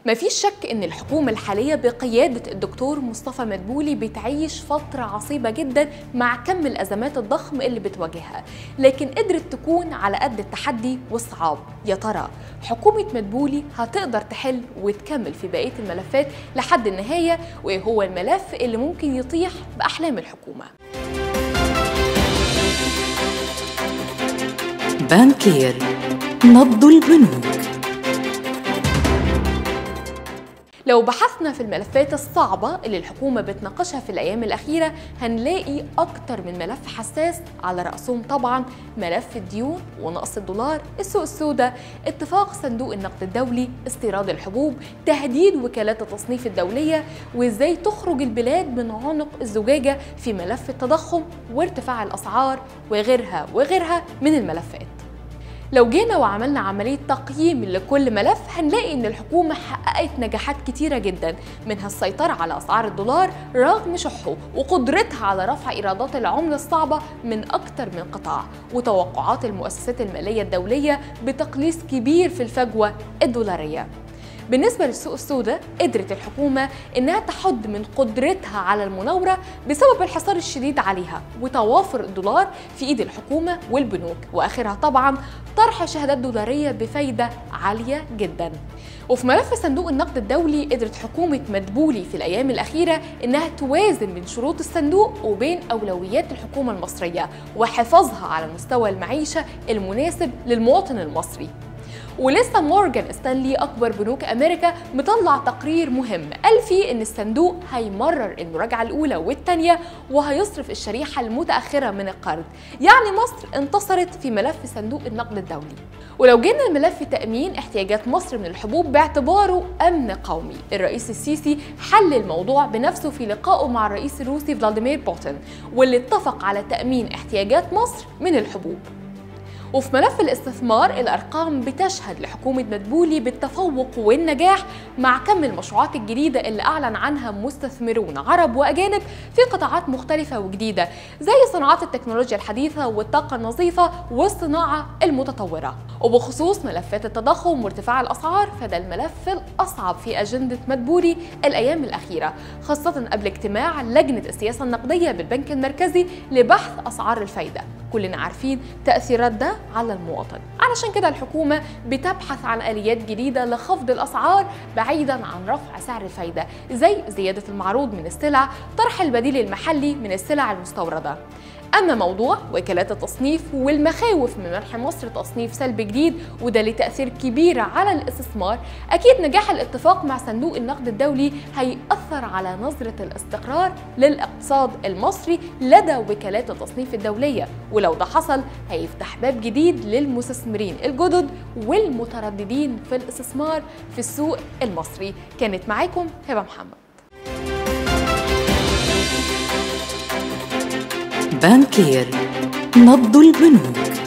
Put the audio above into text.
مفيش شك إن الحكومة الحالية بقيادة الدكتور مصطفى مدبولي بتعيش فترة عصيبة جدا مع كم الأزمات الضخم اللي بتواجهها، لكن قدرت تكون على قد التحدي والصعاب. يا ترى حكومة مدبولي هتقدر تحل وتكمل في بقية الملفات لحد النهاية؟ وإيه هو الملف اللي ممكن يطيح بأحلام الحكومة؟ بانكير، نبض البنوك. لو بحثنا في الملفات الصعبة اللي الحكومة بتناقشها في الأيام الأخيرة هنلاقي أكتر من ملف حساس، على رأسهم طبعا ملف الديون ونقص الدولار، السوق السوداء، اتفاق صندوق النقد الدولي، استيراد الحبوب، تهديد وكالات التصنيف الدولية، وإزاي تخرج البلاد من عنق الزجاجة في ملف التضخم وارتفاع الأسعار وغيرها من الملفات. لو جينا وعملنا عملية تقييم لكل ملف هنلاقي إن الحكومة حققت نجاحات كتيرة جدا، منها السيطرة على أسعار الدولار رغم شحه وقدرتها على رفع إيرادات العملة الصعبة من أكتر من قطاع، وتوقعات المؤسسات المالية الدولية بتقليص كبير في الفجوة الدولارية. بالنسبة للسوق السوداء قدرت الحكومة إنها تحد من قدرتها على المناورة بسبب الحصار الشديد عليها وتوافر الدولار في إيد الحكومة والبنوك، وآخرها طبعا طرح شهادات دولارية بفايدة عالية جدا. وفي ملف صندوق النقد الدولي قدرت حكومة مدبولي في الأيام الأخيرة إنها توازن بين شروط الصندوق وبين أولويات الحكومة المصرية وحفاظها على مستوى المعيشة المناسب للمواطن المصري. ولسه مورجان ستانلي أكبر بنوك أمريكا مطلع تقرير مهم قال فيه إن الصندوق هيمرر المراجعة الأولى والثانية وهيصرف الشريحة المتأخرة من القرض، يعني مصر انتصرت في ملف صندوق النقد الدولي. ولو جينا لملف تأمين احتياجات مصر من الحبوب باعتباره أمن قومي، الرئيس السيسي حل الموضوع بنفسه في لقائه مع الرئيس الروسي فلاديمير بوتين، واللي اتفق على تأمين احتياجات مصر من الحبوب. وفي ملف الاستثمار الأرقام بتشهد لحكومة مدبولي بالتفوق والنجاح مع كم المشروعات الجديدة اللي أعلن عنها مستثمرون عرب وأجانب في قطاعات مختلفة وجديدة زي صناعات التكنولوجيا الحديثة والطاقة النظيفة والصناعة المتطورة. وبخصوص ملفات التضخم وارتفاع الأسعار فده الملف الأصعب في أجندة مدبولي الأيام الأخيرة، خاصة قبل اجتماع لجنة السياسة النقدية بالبنك المركزي لبحث أسعار الفايدة. كلنا عارفين تأثيرات ده على المواطن، علشان كده الحكومة بتبحث عن آليات جديدة لخفض الأسعار بعيدا عن رفع سعر الفايدة، زي زيادة المعروض من السلع، طرح البديل المحلي من السلع المستوردة. أما موضوع وكالات التصنيف والمخاوف من منح مصر تصنيف سلبي جديد وده ليه تأثير كبير على الاستثمار، أكيد نجاح الاتفاق مع صندوق النقد الدولي هيأثر على نظرة الاستقرار للاقتصاد المصري لدى وكالات التصنيف الدولية، ولو ده حصل هيفتح باب جديد للمستثمرين الجدد والمترددين في الاستثمار في السوق المصري. كانت معاكم هبة محمد. بانكير، نبض البنوك.